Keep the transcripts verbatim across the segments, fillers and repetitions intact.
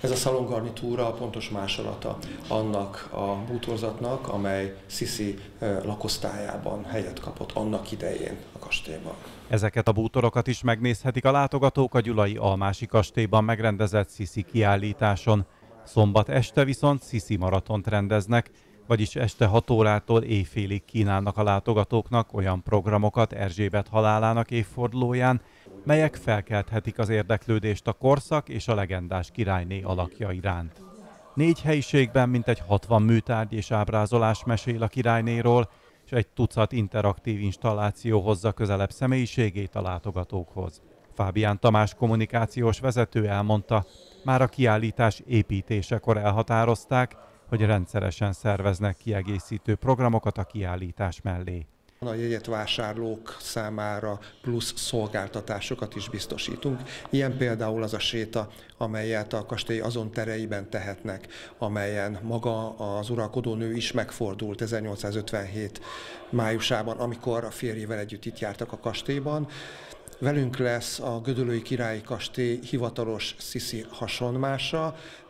Ez a szalongarnitúra a pontos másolata annak a bútorzatnak, amely Sisi lakosztályában helyet kapott annak idején a kastélyban. Ezeket a bútorokat is megnézhetik a látogatók a gyulai Almási kastélyban megrendezett Sisi kiállításon. Szombat este viszont Sisi maratont rendeznek, vagyis este hat órától éjfélig kínálnak a látogatóknak olyan programokat Erzsébet halálának évfordulóján, melyek felkelthetik az érdeklődést a korszak és a legendás királyné alakja iránt. Négy helyiségben mintegy hatvan műtárgy és ábrázolás mesél a királynéról, és egy tucat interaktív installáció hozza közelebb személyiségét a látogatókhoz. Fábián Tamás kommunikációs vezető elmondta, már a kiállítás építésekor elhatározták, hogy rendszeresen szerveznek kiegészítő programokat a kiállítás mellé. A jegyet vásárlók számára plusz szolgáltatásokat is biztosítunk. Ilyen például az a séta, amelyet a kastély azon tereiben tehetnek, amelyen maga az uralkodónő is megfordult ezernyolcszázötvenhét májusában, amikor a férjével együtt itt jártak a kastélyban. Velünk lesz a Gödöllői Királyi Kastély hivatalos Sisi hasonmása,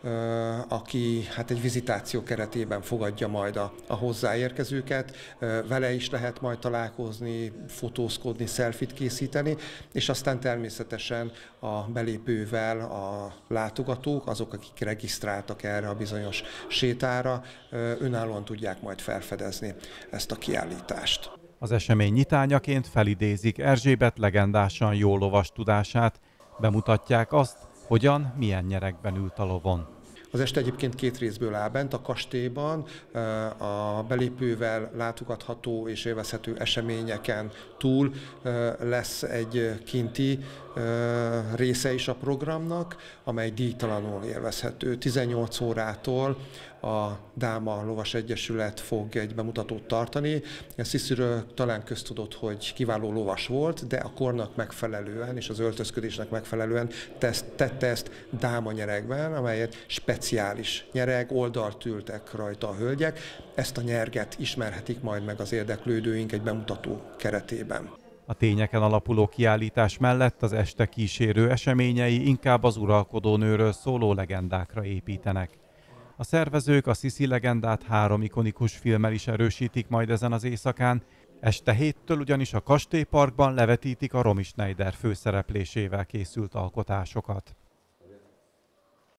aki hát egy vizitáció keretében fogadja majd a, a hozzáérkezőket. Vele is lehet majd találkozni, fotózkodni, szelfit készíteni, és aztán természetesen a belépővel a látogatók, azok, akik regisztráltak erre a bizonyos sétára, önállóan tudják majd felfedezni ezt a kiállítást. Az esemény nyitányaként felidézik Erzsébet legendásan jó lovas tudását, bemutatják azt, hogyan, milyen nyeregben ült a lovon. Az este egyébként két részből áll bent a kastélyban, a belépővel látogatható és élvezhető eseményeken túl lesz egy kinti része is a programnak, amely díjtalanul élvezhető. tizennyolc órától a Dáma Lovas Egyesület fog egy bemutatót tartani. Sisiről talán köztudott, hogy kiváló lovas volt, de a kornak megfelelően és az öltözködésnek megfelelően tette ezt dáma nyeregben, amelyet speciális nyereg, oldalt ültek rajta a hölgyek. Ezt a nyerget ismerhetik majd meg az érdeklődőink egy bemutató keretében. A tényeken alapuló kiállítás mellett az este kísérő eseményei inkább az uralkodónőről szóló legendákra építenek. A szervezők a Sisi legendát három ikonikus filmmel is erősítik majd ezen az éjszakán, este héttől ugyanis a kastélyparkban levetítik a Romy Schneider főszereplésével készült alkotásokat.